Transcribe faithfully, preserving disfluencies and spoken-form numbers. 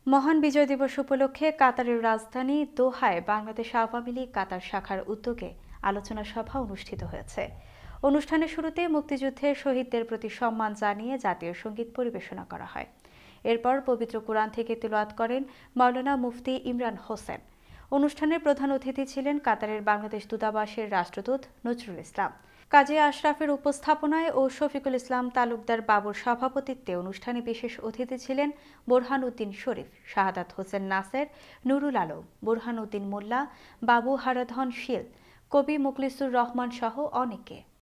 মহান বিজয় দিবস উপলক্ষে কাতারের রাজধানী দোহায় বাংলাদেশ আওয়ামী লীগ কাতার শাখার উদ্যোগে আলোচনা সভা অনুষ্ঠিত হয়েছে। অনুষ্ঠানের শুরুতে মুক্তিযুদ্ধের শহীদদের প্রতি সম্মান জানিয়ে জাতীয় সংগীত পরিবেশনা করা হয়। এরপর পবিত্র কোরআন থেকে তিলাওয়াত করেন মাওলানা মুফতি ইমরান হোসেন। অনুষ্ঠানের প্রধান অতিথি ছিলেন কাতারের বাংলাদেশ দূতাবাসের রাষ্ট্রদূত নজরুল ইসলাম। কাজী আশরাফের উপস্থাপনায় ও শফিকুল ইসলাম তালুকদার বাবুর সভাপতিত্বে অনুষ্ঠানে বিশেষ অতিথি ছিলেন বোরহান উদ্দিন শরীফ, শাহাদাত হোসেন নাসের, নুরুল আলম, বোরহান উদ্দিন মোল্লা, বাবু হারাধন শীল, কবি মুখলিসুর রহমান সহ অনেকে।